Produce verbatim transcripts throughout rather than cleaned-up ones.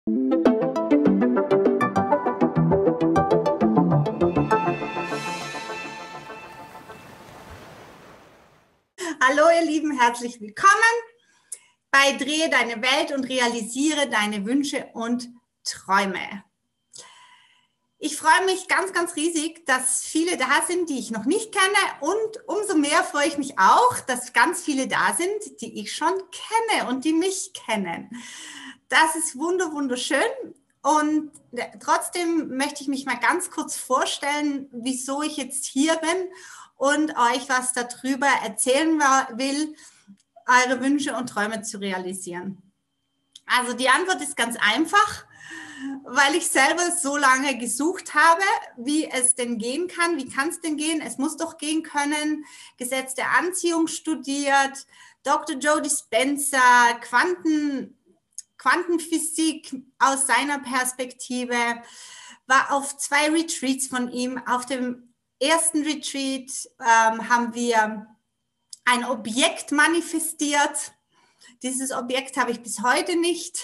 Hallo ihr Lieben, herzlich willkommen bei Drehe deine Welt und realisiere deine Wünsche und Träume. Ich freue mich ganz, ganz riesig, dass viele da sind, die ich noch nicht kenne, und umso mehr freue ich mich auch, dass ganz viele da sind, die ich schon kenne und die mich kennen. Das ist wunder, wunderschön. Und trotzdem möchte ich mich mal ganz kurz vorstellen, wieso ich jetzt hier bin und euch was darüber erzählen will, eure Wünsche und Träume zu realisieren. Also die Antwort ist ganz einfach, weil ich selber so lange gesucht habe, wie es denn gehen kann. Wie kann es denn gehen? Es muss doch gehen können. Gesetz der Anziehung studiert, Doktor Joe Dispenza, Quanten, Quantenphysik aus seiner Perspektive, war auf zwei Retreats von ihm. Auf dem ersten Retreat ähm, haben wir ein Objekt manifestiert. Dieses Objekt habe ich bis heute nicht.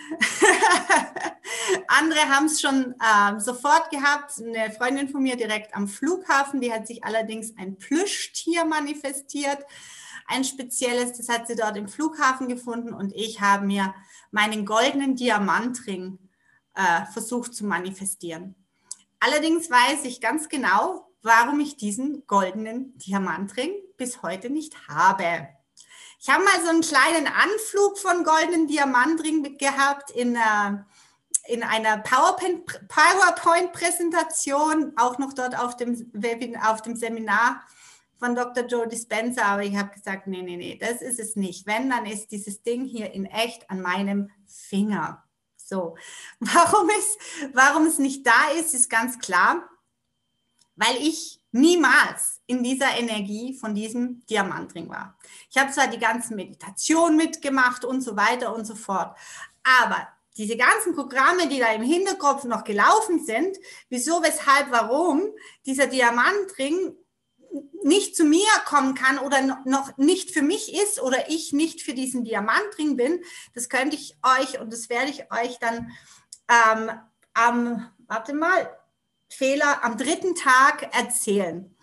Andere haben es schon ähm, sofort gehabt. Eine Freundin von mir direkt am Flughafen, die hat sich allerdings ein Plüschtier manifestiert. Ein spezielles, das hat sie dort im Flughafen gefunden, und ich habe mir meinen goldenen Diamantring äh, versucht zu manifestieren. Allerdings weiß ich ganz genau, warum ich diesen goldenen Diamantring bis heute nicht habe. Ich habe mal so einen kleinen Anflug von goldenen Diamantring gehabt in, äh, in einer PowerPoint-Präsentation, auch noch dort auf dem, Webinar, auf dem Seminar von Doktor Joe Dispenza, aber ich habe gesagt, nee, nee, nee, das ist es nicht. Wenn, dann ist dieses Ding hier in echt an meinem Finger. So, warum es, warum es nicht da ist, ist ganz klar, weil ich niemals in dieser Energie von diesem Diamantring war. Ich habe zwar die ganzen Meditationen mitgemacht und so weiter und so fort, aber diese ganzen Programme, die da im Hinterkopf noch gelaufen sind, wieso, weshalb, warum dieser Diamantring nicht zu mir kommen kann oder noch nicht für mich ist oder ich nicht für diesen Diamantring bin, das könnte ich euch, und das werde ich euch dann ähm, am, warte mal, Fehler am dritten Tag erzählen.